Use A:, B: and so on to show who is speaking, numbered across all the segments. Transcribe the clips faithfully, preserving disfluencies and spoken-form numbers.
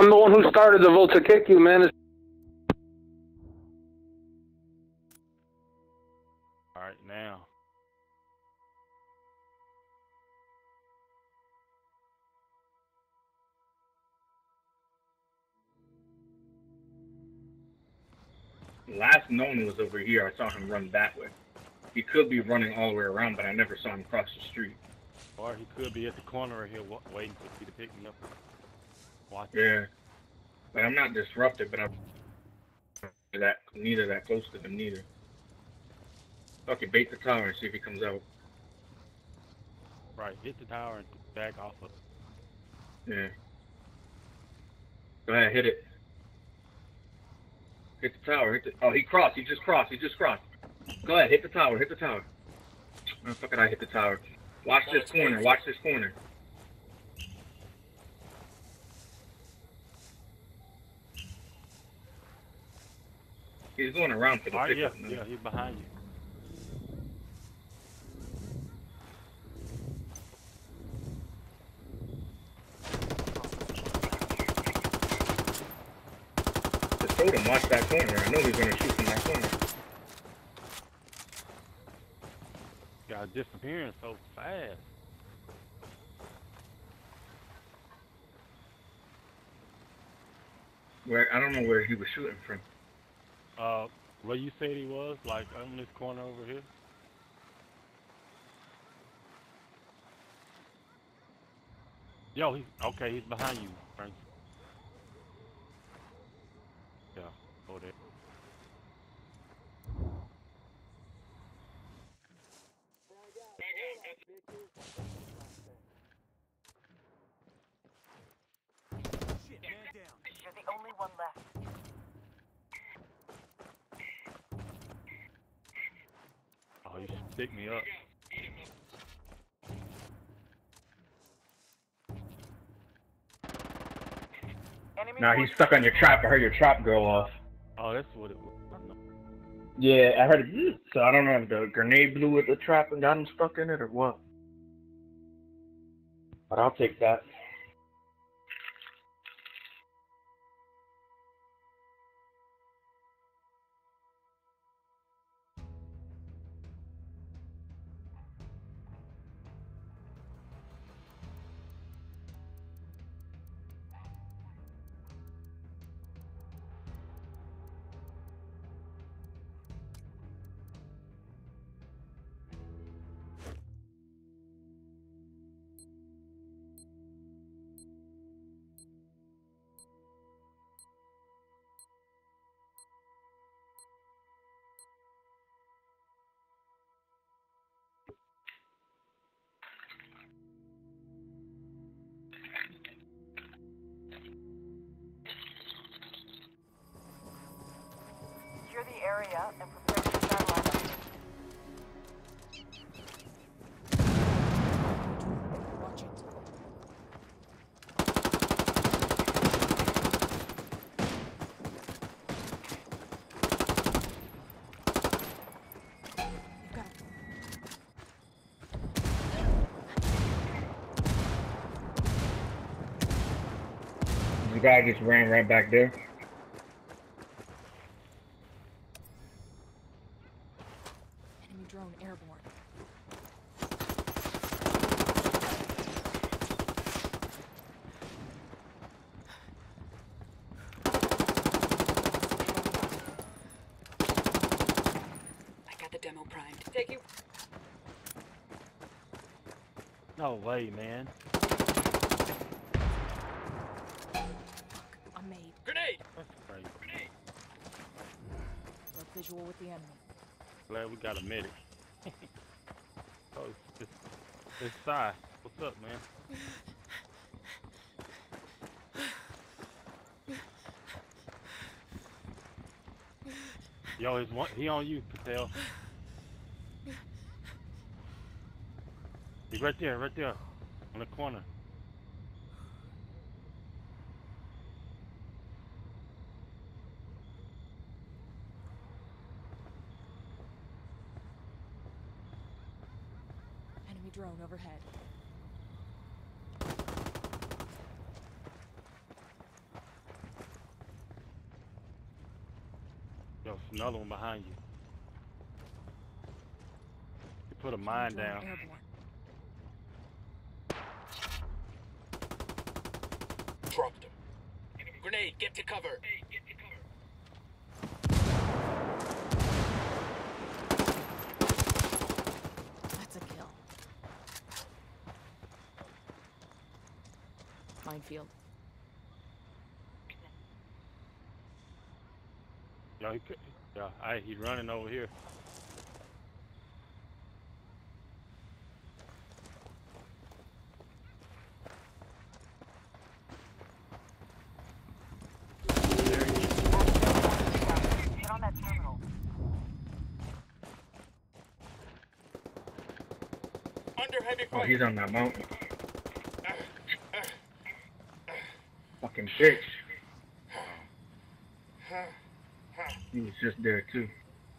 A: I'm the one who started the vote to kick you, man.
B: Alright, now.
C: Last known was over here. I saw him run that way. He could be running all the way around, but I never saw him cross the street.
B: Or he could be at the corner right here waiting for you to pick me up. Watch
C: yeah. It. But I'm not disrupted, but I'm that neither that close to them neither. Okay, bait the tower and see if he comes out.
B: Right, hit the tower and back off of it.
C: Yeah. Go ahead, hit it. Hit the tower. Hit the. Oh, he crossed. He just crossed. He just crossed. Go ahead, hit the tower. Hit the tower. Oh, fuck it, I hit the tower. Watch this corner. Watch this corner. He's going around for the
B: right,
C: pickup.
B: Yeah, yeah, he's behind you.
C: Just told him, watch that corner. I know he's going to shoot from that corner.
B: Got disappearing so fast.
C: Where I don't know where he was shooting from.
B: Uh, where you said he was, like on this corner over here. Yo, he's okay. He's behind you, Frank. Yeah, over there.
D: You're the only one left.
B: Oh, you should pick me up.
C: Nah, he's stuck on your trap. I heard your trap go off.
B: Oh, that's what it was.
C: Yeah, I heard it. So I don't know if the grenade blew at the trap and got him stuck in it or what. But I'll take that.
D: Secure the area and prepare for satellite update. Watch it. You've got it.
C: The guy just ran right back there.
D: Enemy drone airborne. I got the demo primed. Take you.
B: No way, man.
D: I'm made.
E: Grenade!
B: That's crazy.
E: Grenade!
D: Got visual with the enemy.
B: Glad we got a medic. Oh, it's, it's, it's Sai. What's up, man? Yo, he's one, he on you, Patel. He's right there, right there, on the corner.
D: Enemy drone overhead.
B: There's another one behind you. You put a mine
E: Drone
B: down.
E: airborne.
F: Dropped him. Grenade, get to cover.
E: That's a kill. Minefield.
B: Yo, he could, yeah, I, he's running over here. There he is.
D: Get on that terminal.
F: Under heavy
C: Oh,
F: fire.
C: he's on that mountain. Fucking bitch. He was just there too.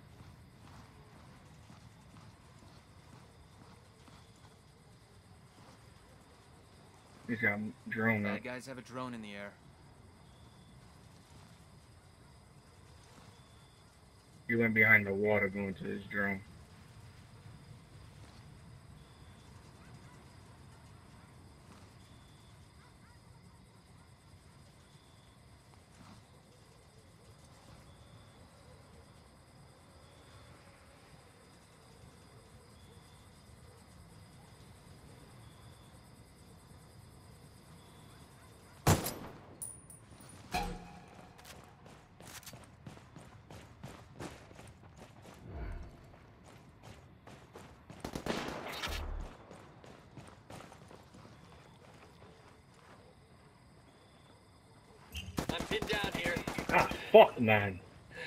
C: He's got a drone up.
G: Bad guys have a drone in the air.
C: He went behind the water going to his drone.
F: I'm pinned down here.
C: Ah, fuck, man.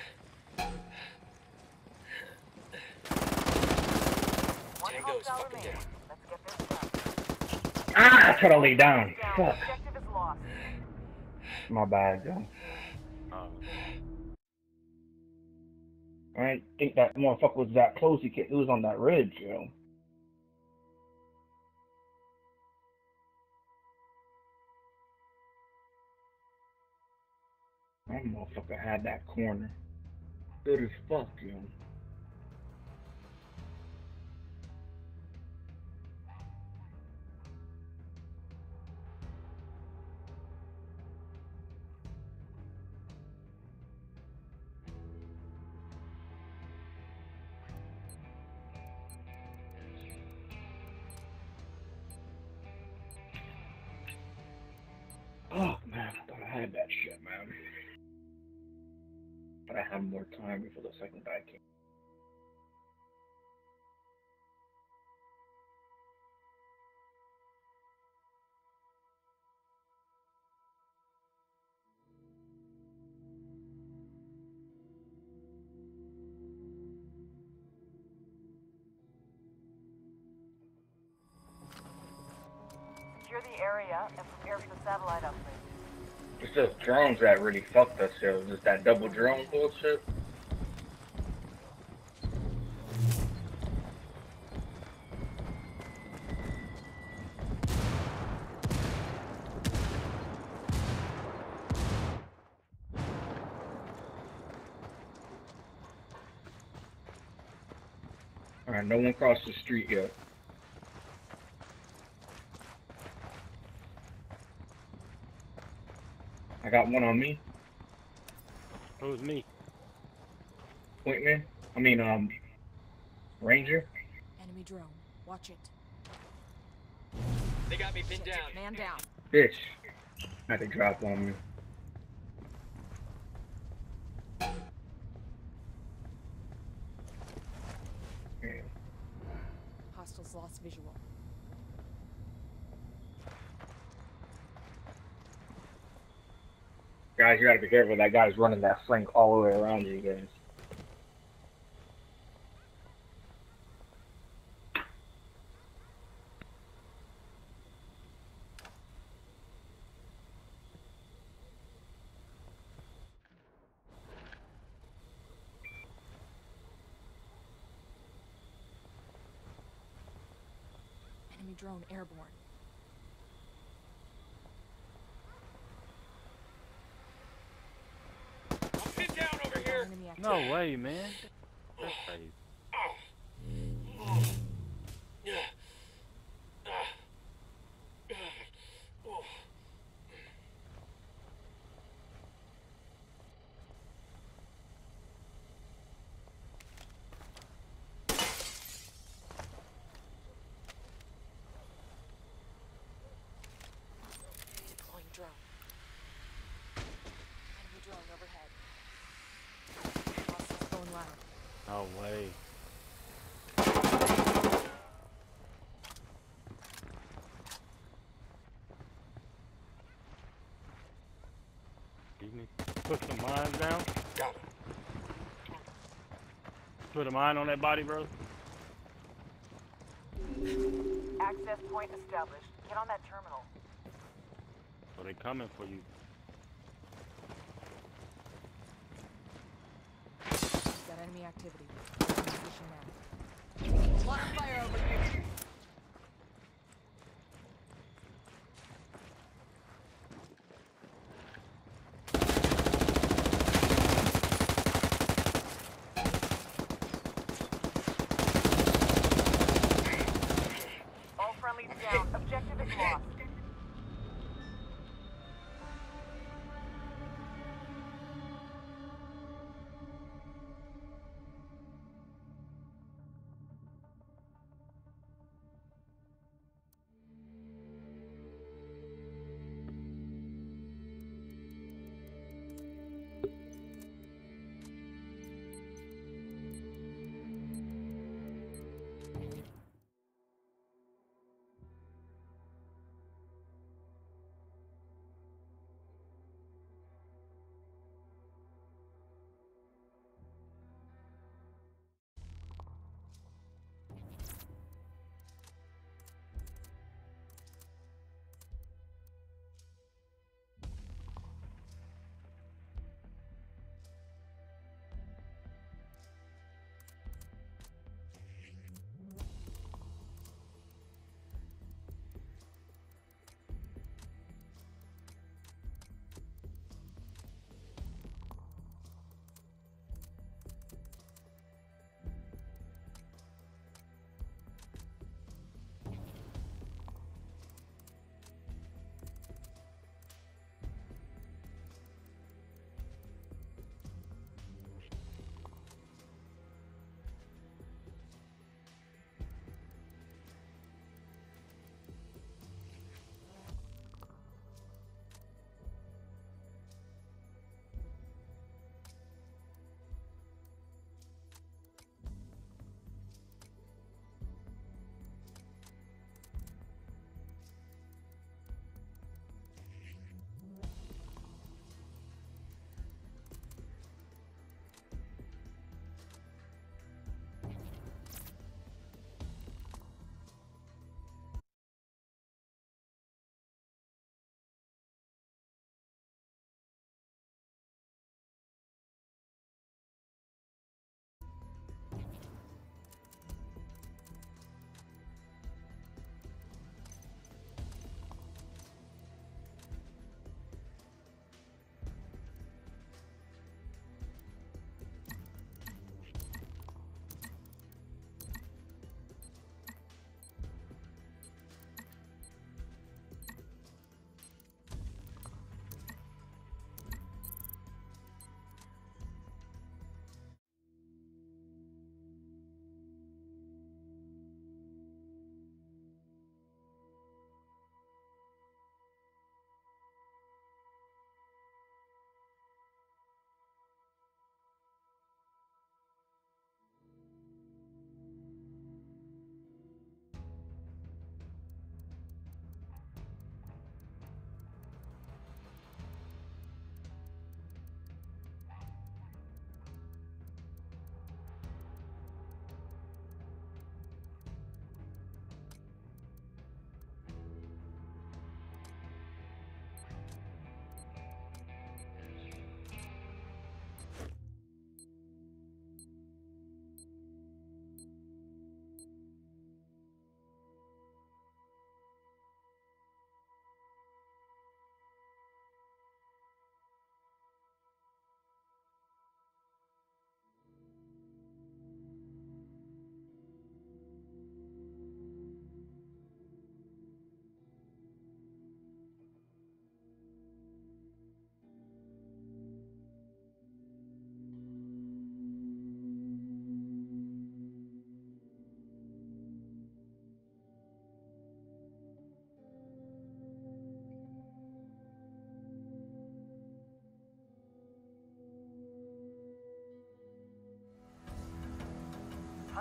D: One
F: Tango's
D: hostile
F: fucking
D: remaining.
F: down.
D: Let's get this done.
C: Ah, I tried to lay down.
D: Down.
C: Fuck.
D: Objective is lost.
C: My bad, yo.
B: Uh,
C: I didn't think that motherfucker was that close. He, he was on that ridge, yo. That motherfucker had that corner. Good as fuck, yo. Oh man, I thought I had that shit, man. But I had more time before the second guy came.
D: Secure the area and prepare for the satellite upgrade.
C: It's those drones that really fucked us, yo. Just that double drone bullshit. Alright, no one crossed the street yet. I got one on me.
B: who's me?
C: Point man. I mean, um, Ranger.
E: Enemy drone. Watch it.
F: They got me pinned down.
E: Man down.
C: Bitch. Had to drop on me. Yeah.
E: Hostiles lost visual.
C: Guys, you gotta be careful. That guy's running that flank all the way around you guys.
E: Enemy drone airborne.
F: I'm pinned down over here.
E: Enemy
B: No way, man. That's crazy.
E: Deploying drone. Enemy drone overhead. Hostiles going live.
B: No way. You need to put some mines down.
F: Got him.
B: Put a mine on that body, bro.
D: Access point established. Get on that terminal.
B: So they coming for you.
E: Got enemy activity. Position now. Line of fire over here.
D: All friendlies down. Objective is lost.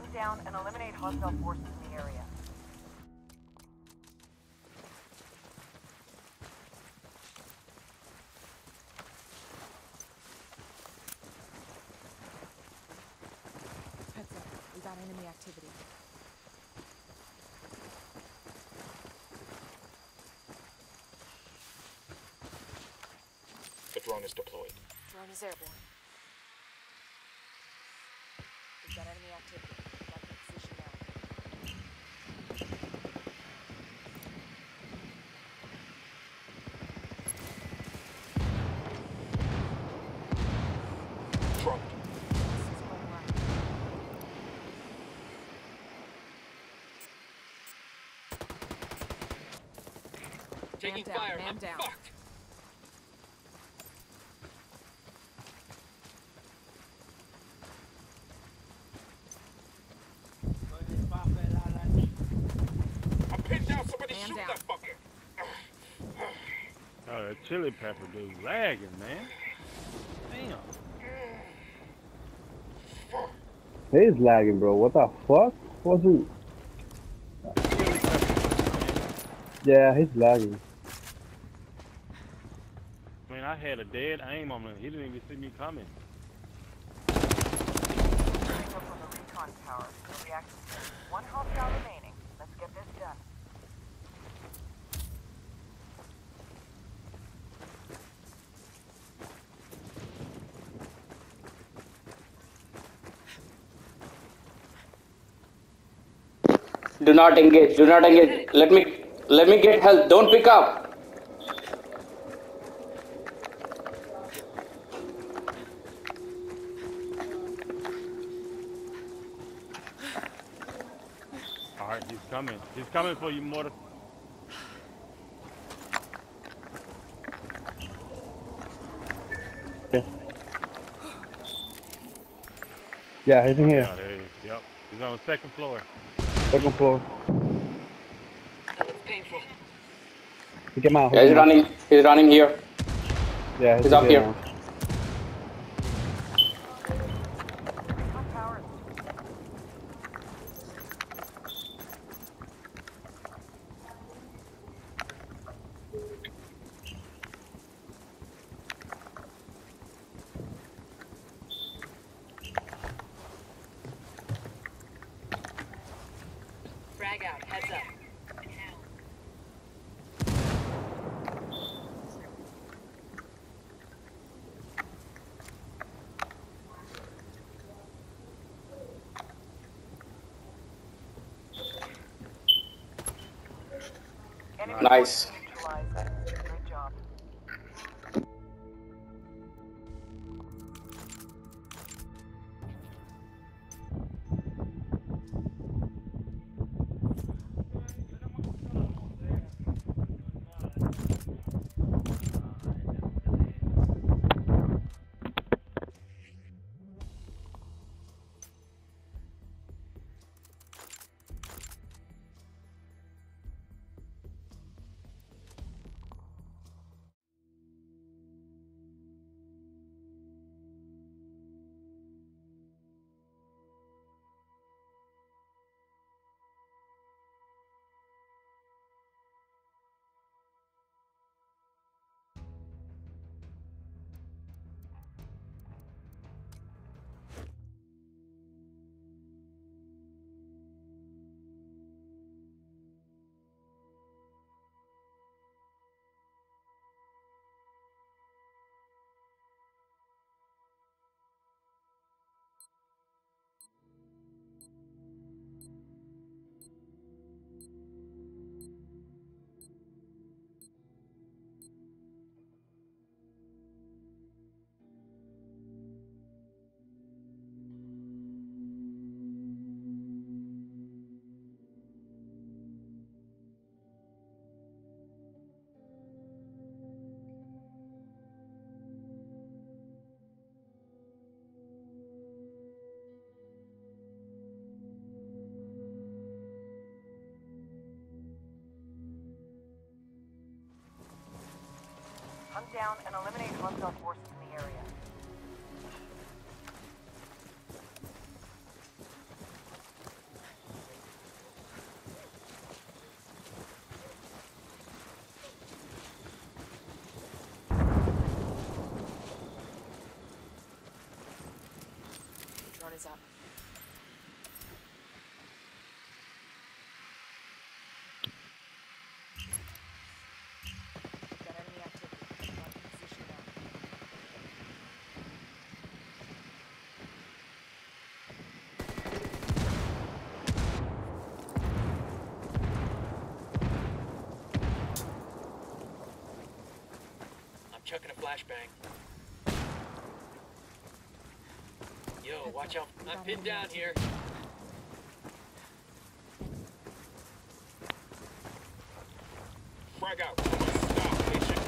D: Hunt down and eliminate hostile forces in the area.
E: Heads up. We got enemy activity.
F: The drone is deployed.
E: Drone is airborne. We've got enemy activity. Got the position now.
F: Truck.
E: This is going right.
F: Taking
E: down,
F: fire.
E: man
F: I'm
E: down.
F: fucked. I'm pinned down. Somebody
E: Man
F: shoot
E: down.
F: that fucker.
B: Oh, that chili pepper dude lagging, man. Damn.
G: He's lagging, bro. What the fuck? Wasn't. Yeah, he's lagging.
B: I mean, I had a dead aim on him. He didn't even see me coming.
D: Pick up on the recon tower. You'll be active soon. One hostile remaining. Let's get this done.
H: Do not engage. Do not engage. Let me let me get help. Don't pick up.
B: All right, he's coming. He's coming for you, mortar.
G: Yeah, he's in
B: Yeah,
G: here.
B: there he is. Yep. He's on the second floor.
G: Second floor.
F: That was painful.
G: Pick him out.
H: Yeah, he's running. He's running here.
G: Yeah,
H: He's up here.
G: now.
D: Recon tower is
E: Frag out. Heads up.
D: enemy
H: Nice.
D: forces neutralized. Great job. Hunt down and eliminate hostile forces in the area.
E: is up. Got enemy activity. Marking position now.
F: I'm chucking a flashbang. Yo, watch out. I'm pinned down here. Frag out. Stop, patient.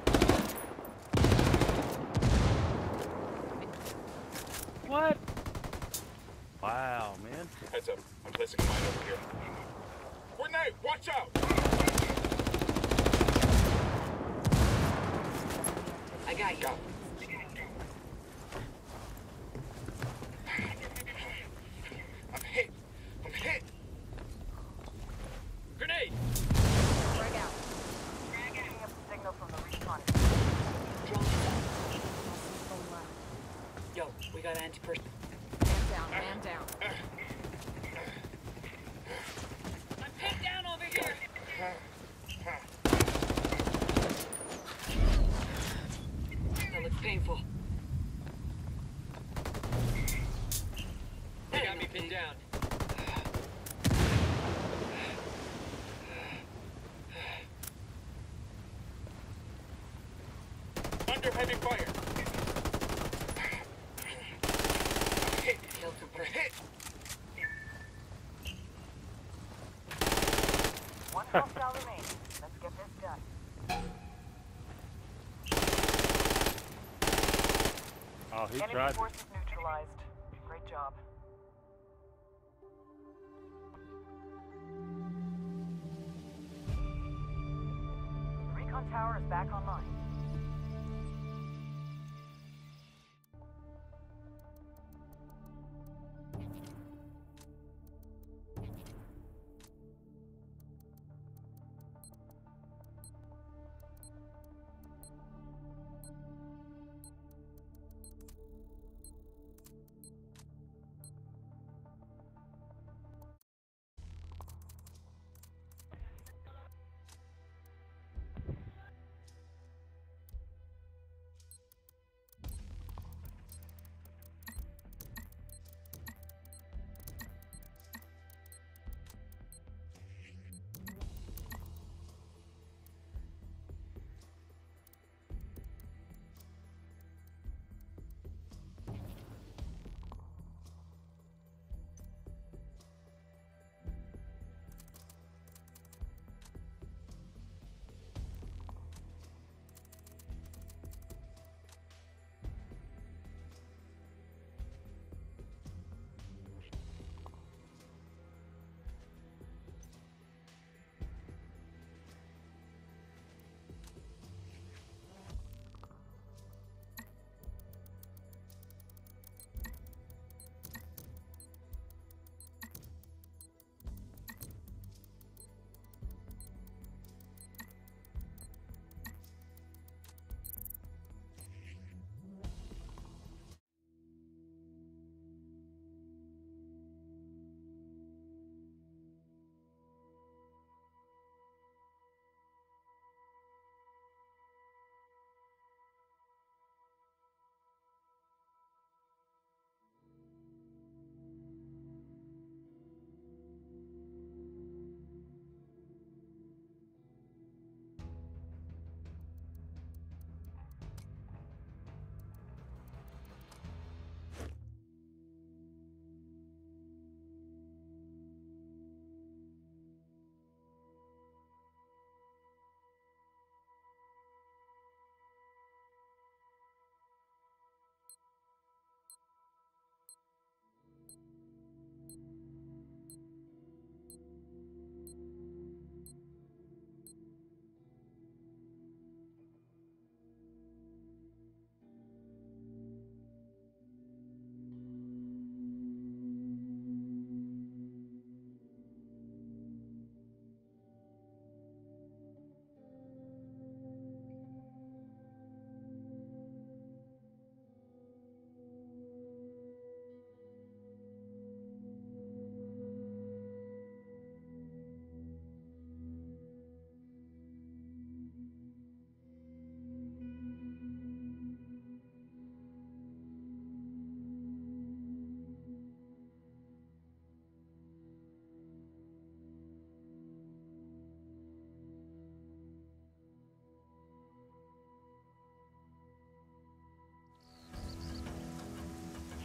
B: What? Wow, man.
F: Heads up. I'm placing a mine over here. Grenade! Watch out! I got you. I'm hit. I'm hit. Grenade!
D: Frag out. Picking up the signal from the recon.
F: Yo, we got anti-person.
E: Man down, man down.
F: I'm pinned down over here. That looks painful. They got me pinned down. Under heavy fire. Hit. Kill confirmed. Hit.
D: One hostile remaining. Let's get this done.
B: Oh, he
D: Enemy
B: tried.
D: forces neutralized. Great job. The recon tower is back online.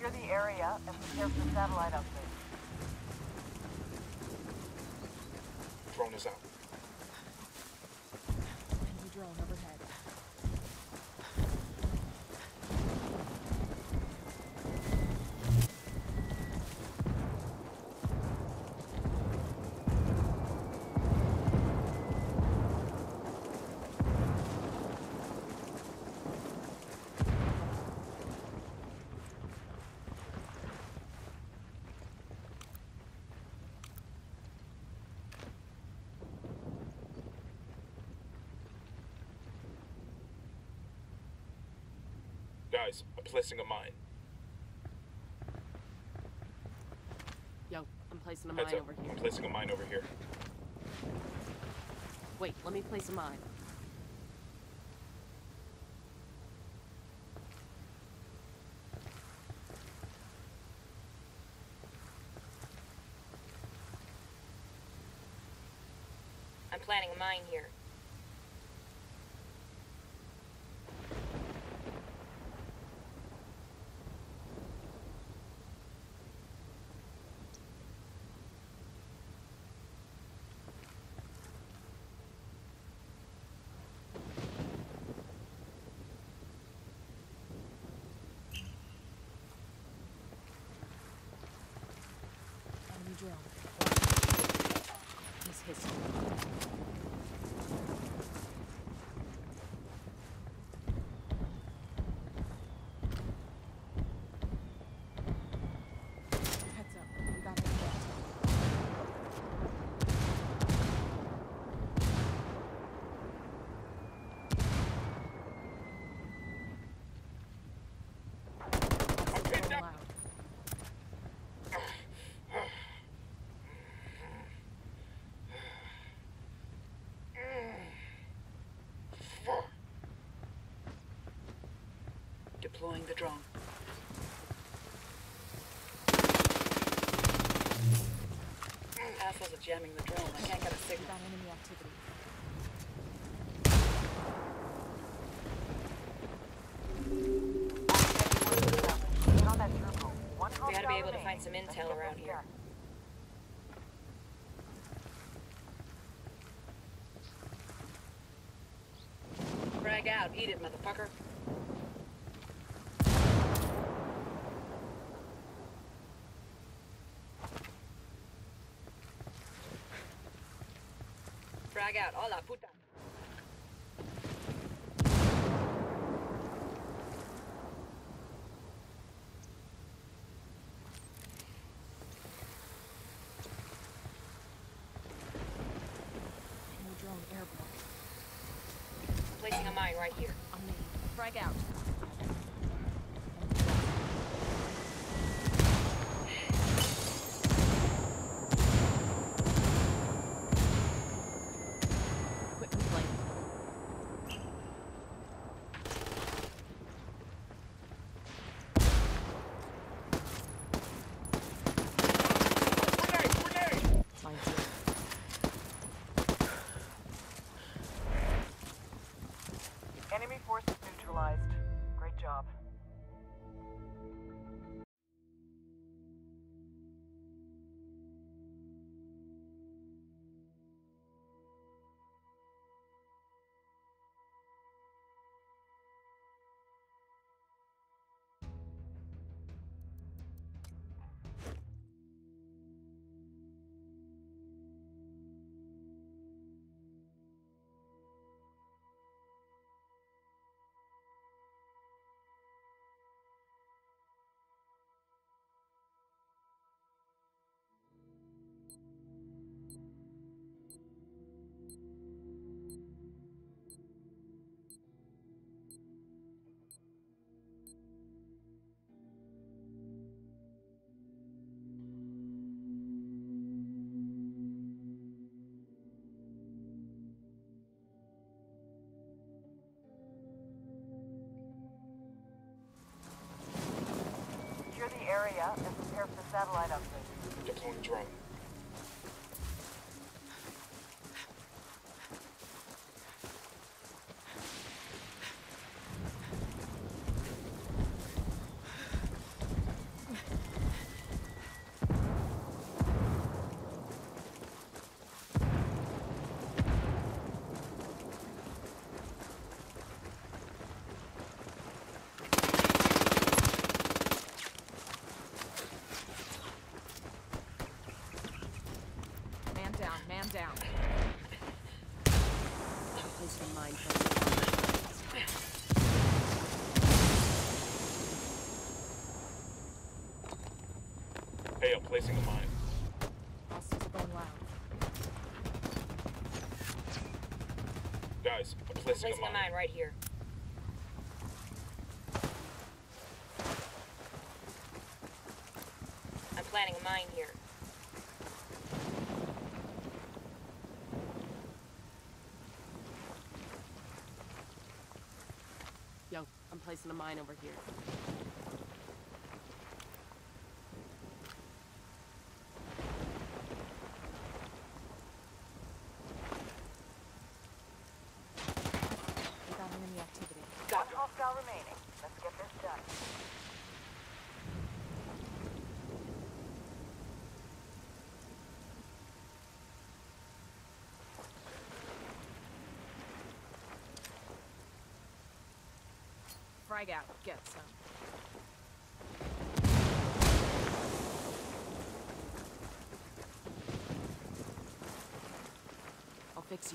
D: Secure the area and prepare for satellite upgrade.
F: Drone is out.
E: Enemy drone overhead.
F: Guys, I'm placing a mine.
I: Yo, I'm placing a
F: Heads
I: mine
F: up.
I: over
F: I'm
I: here.
F: placing a mine over here.
I: Wait, let me place a mine.
J: I'm planting a mine here.
E: Enemy drone. He's hissing. Heads up. We got enemy activity.
F: I'm pinned
E: Drone
F: down.
E: loud.
J: Deploying the drone. Assholes are jamming the drone. I can't get a
E: We
J: signal.
E: got enemy activity.
D: Get on that turbo. One
J: We gotta be
D: hostile
J: able to find
D: remaining.
J: some
D: Let's
J: intel
D: get
J: around
D: this
J: here.
D: done.
J: Frag out. Eat it, motherfucker. Frag out. Hola, puta.
E: Enemy drone airborne.
J: Placing a mine right here.
E: On me. Frag out. Equipment plate.
F: Grenade! Grenade!
E: Mine's here.
D: Enemy forces neutralized. Great job. Secure the area and prepare for satellite upgrade.
F: Deploying drone. Dale, placing a mine.
E: Hostiles are going loud.
F: Guys, I'm placing,
J: Placing a mine right here. I'm planting a mine here.
I: Yo, I'm placing a mine over here.
E: We got enemy activity.
D: One hostile remaining. Let's get this done.
E: Frag out. Get some. I'll fix you.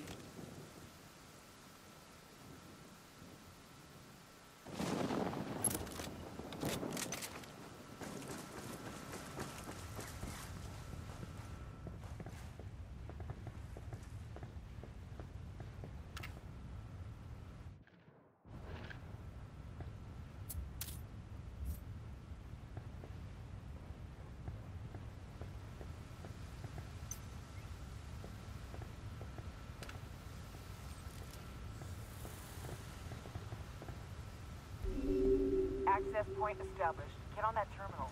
D: Access point established. Get on that terminal.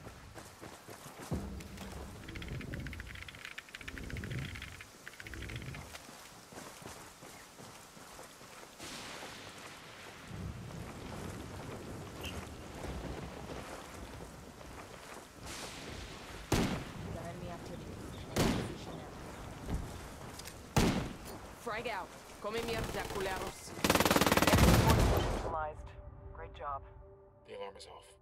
E: We got enemy activity. On position now.
I: Frag out. Come mierda, culeros.
D: Access point neutralized. Great job.
F: The alarm is off.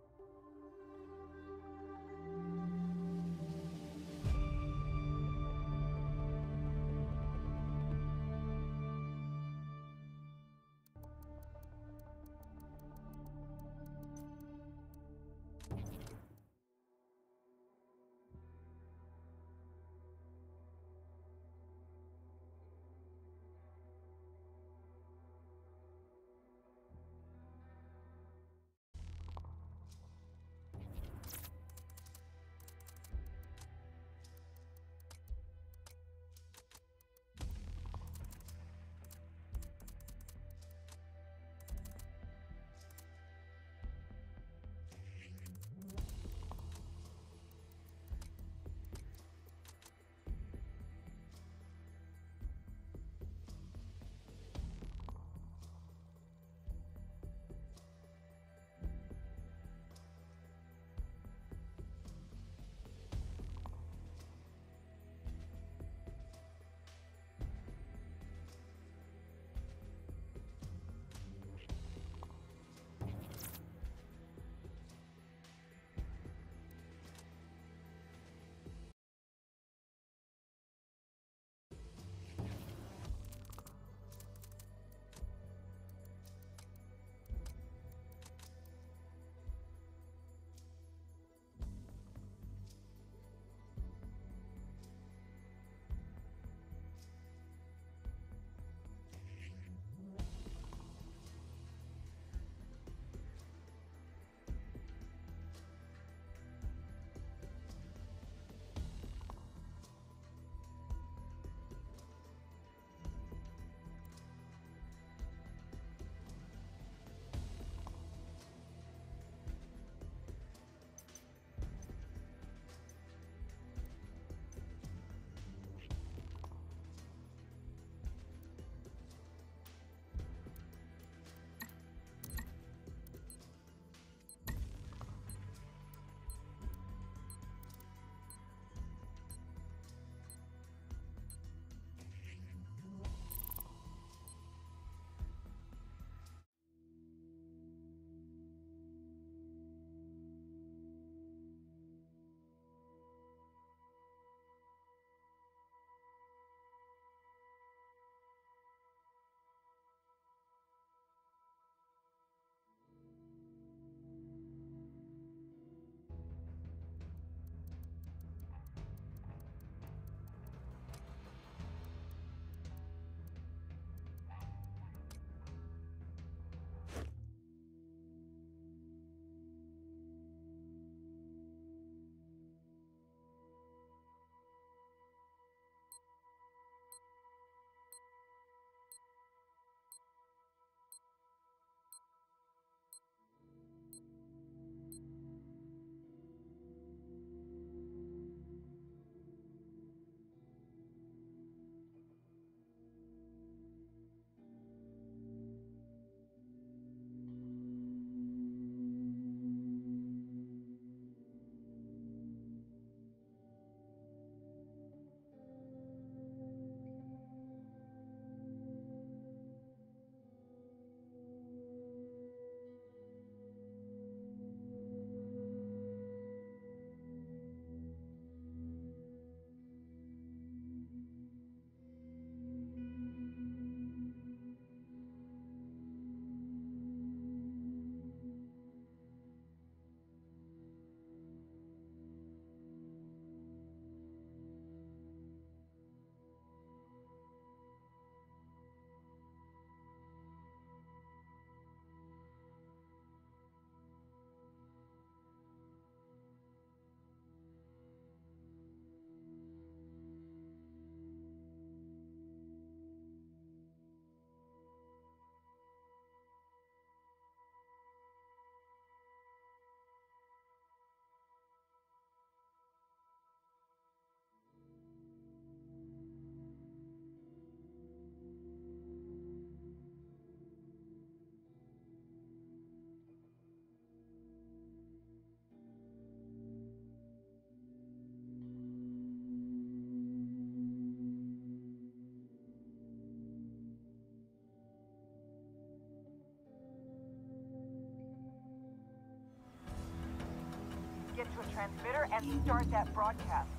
D: to a transmitter and start that broadcast.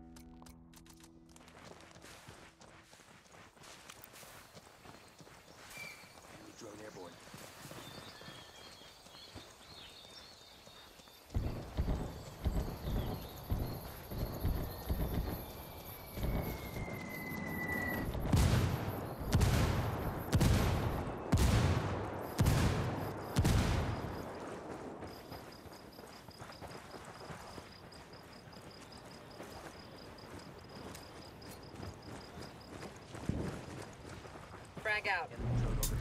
F: Drone airborne.
J: Frag out.
F: Drone overhead.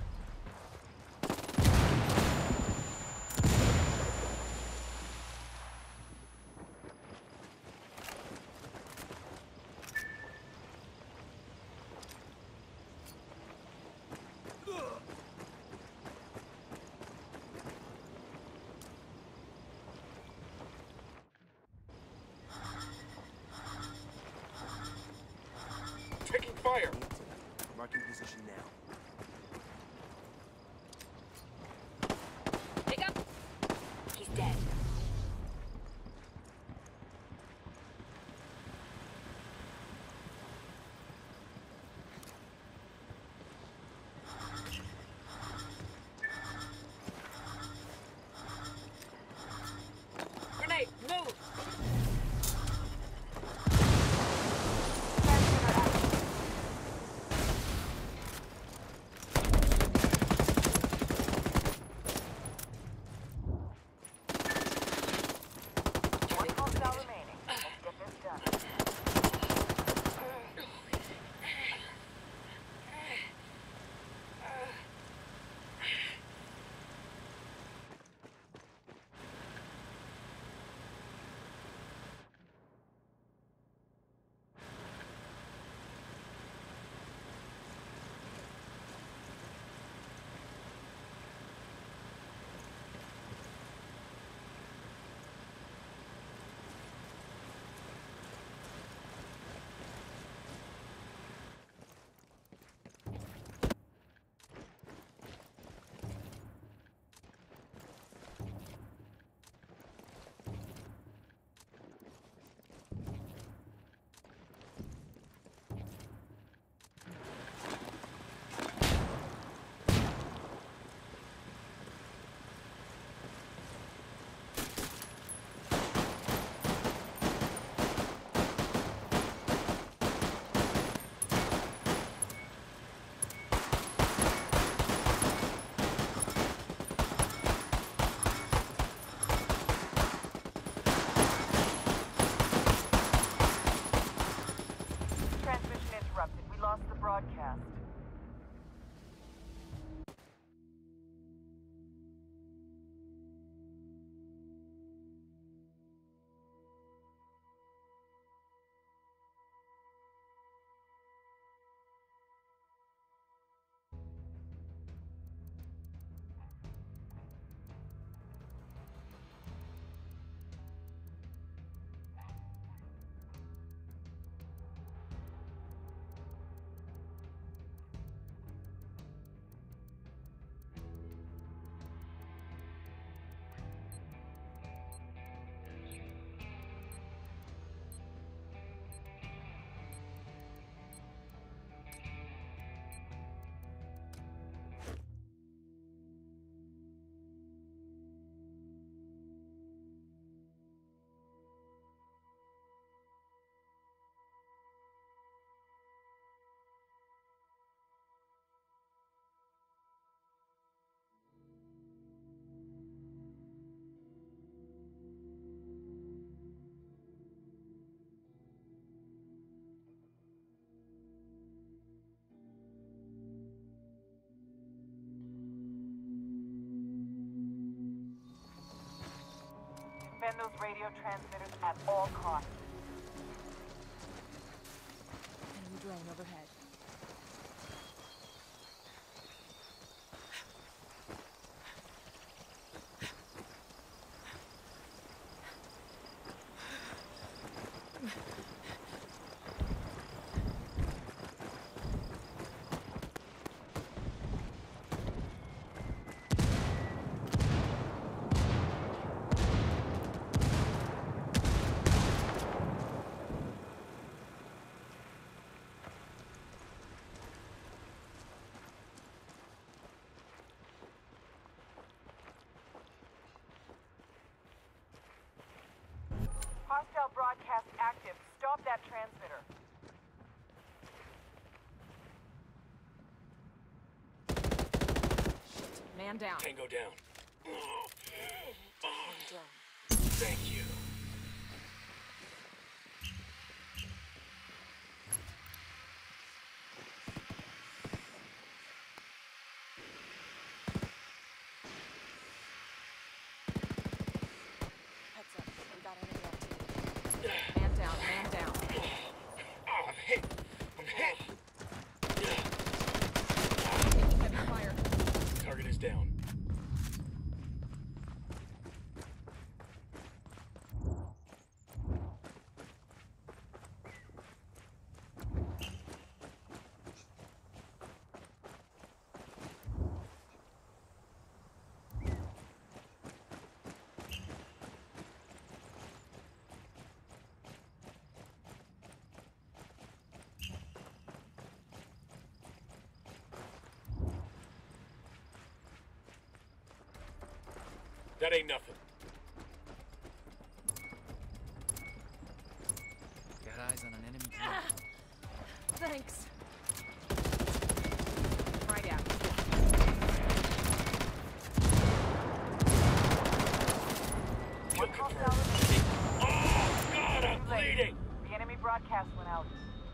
C: Taking fire.
F: Marking position now.
J: Pick up. He's dead. Grenade, move!
D: One hostile remaining. Let's get this done. Transmission interrupted. We lost the broadcast. Defend those radio transmitters at all costs.
E: Enemy drone overhead.
D: Hostile broadcast active. Stop that transmitter.
E: Man down.
F: Tango down. Oh,
E: Down.
F: thank you.
E: Heads up. We got enemy activity. Man down. Man down.
F: Oh, I'm hit. I'm hit.
E: Taking heavy fire.
F: Target is down. That ain't nothing.
K: Got eyes on an enemy drone.
E: Thanks. Frag out.
F: Kill confirmed. Oh, God, I'm
D: Too late.
F: bleeding.
D: The enemy broadcast went out.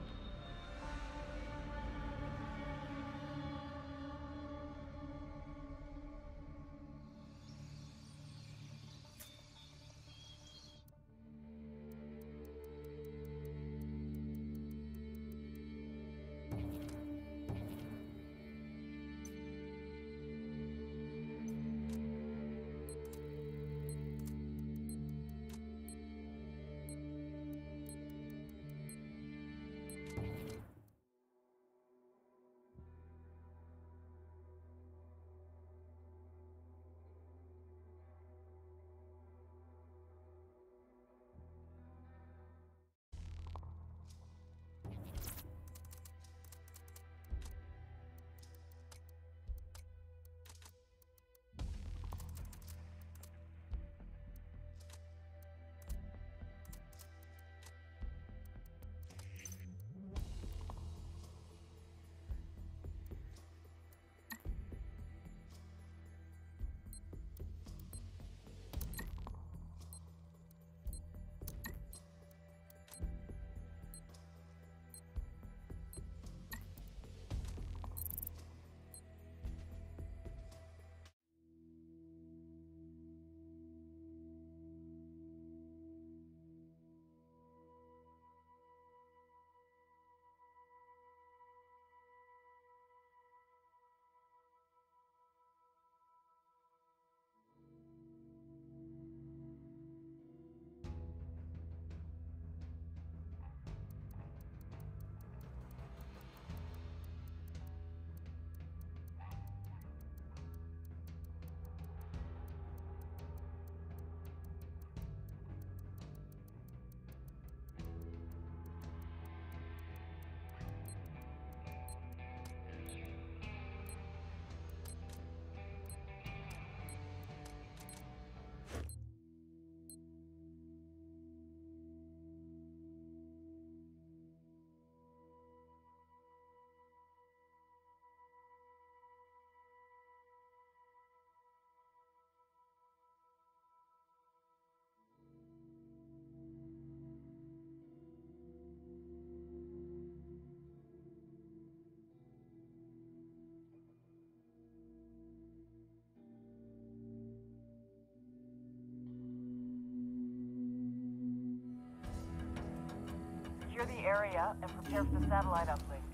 D: Secure the area and prepare for the satellite uplink.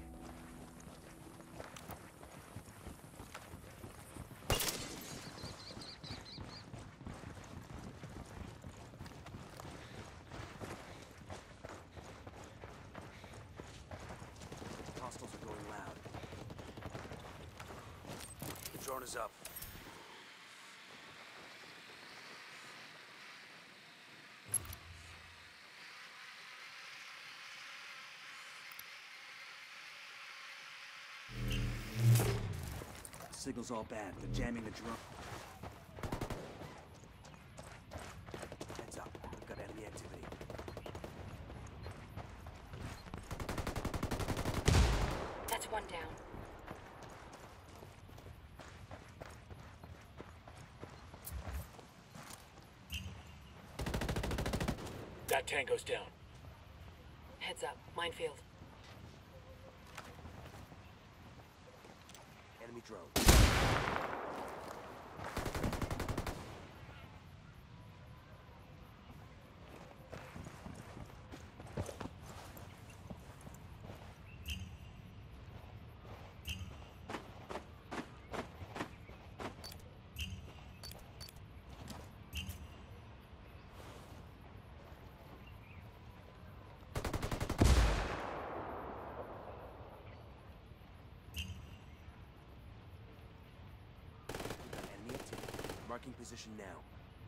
K: Hostiles are going loud. The drone is up. Signal's all bad. They're jamming the drone. Heads up. We've got enemy activity.
J: one down.
F: That tango's down.
J: Heads up. Minefield.
K: Enemy drone. Marking position now.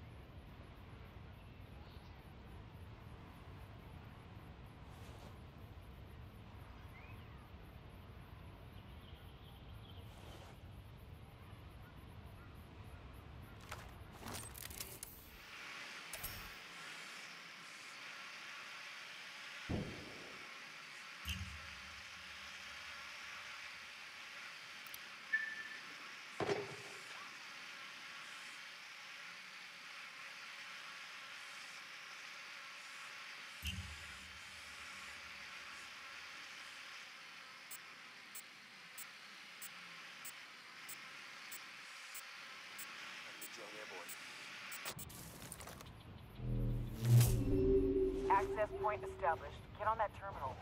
D: Access point established. Get on that terminal.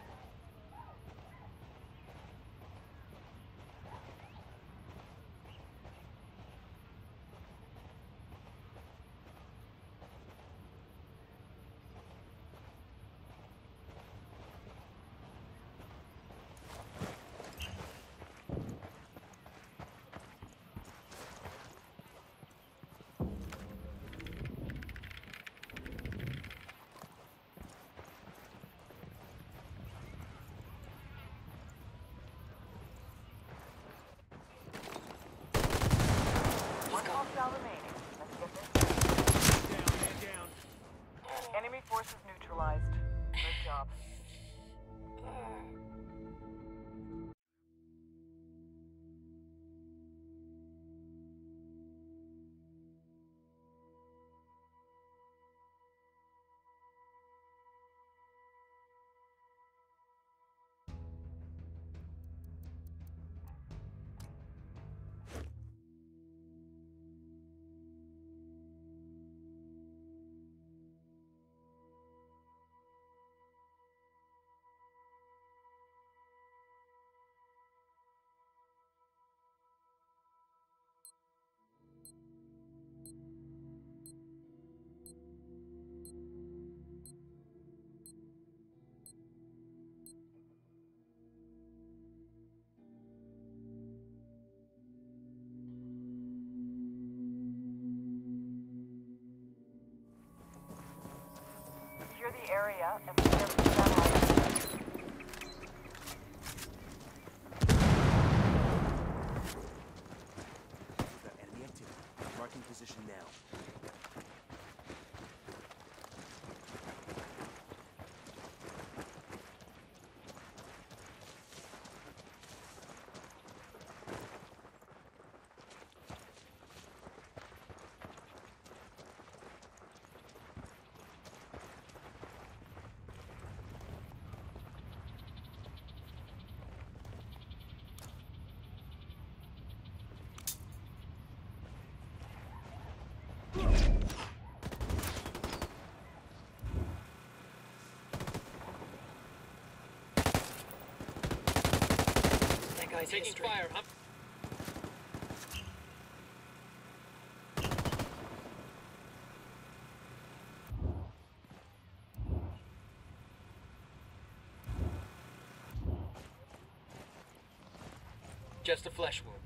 D: Hostile remaining. Let's get this.
K: Down, man down.
D: Enemy forces neutralized. Good job. Secure the area and prepare for satellite.
K: We've got enemy activity. Marking position now.
J: That guy's
F: Taking
J: history.
F: fire. I'm just a flesh wound.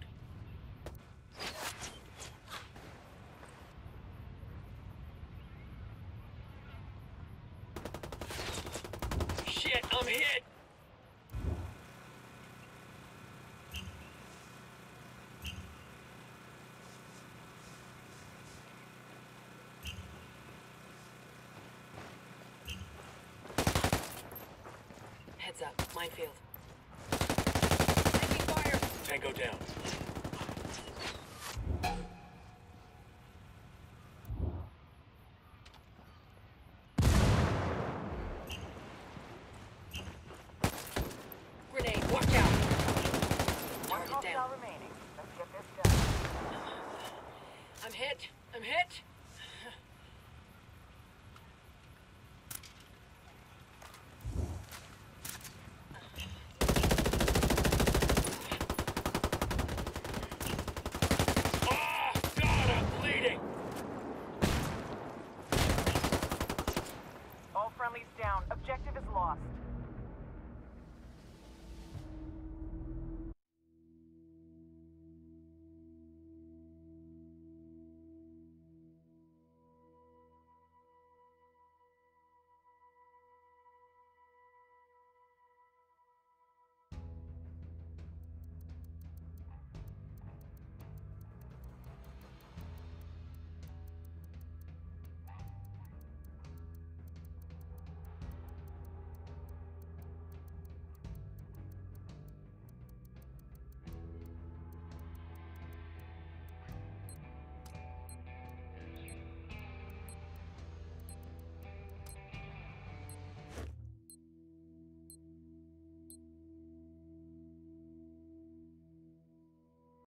F: Shit, I'm hit!
J: Heads up. Minefield.
F: Tango down.
J: Grenade, watch out.
D: One
J: Target
D: hostile
J: down.
D: remaining. Let's get this done.
J: I'm hit. I'm hit.
F: Ah, God, I'm bleeding.
D: All friendlies down. Objective is lost.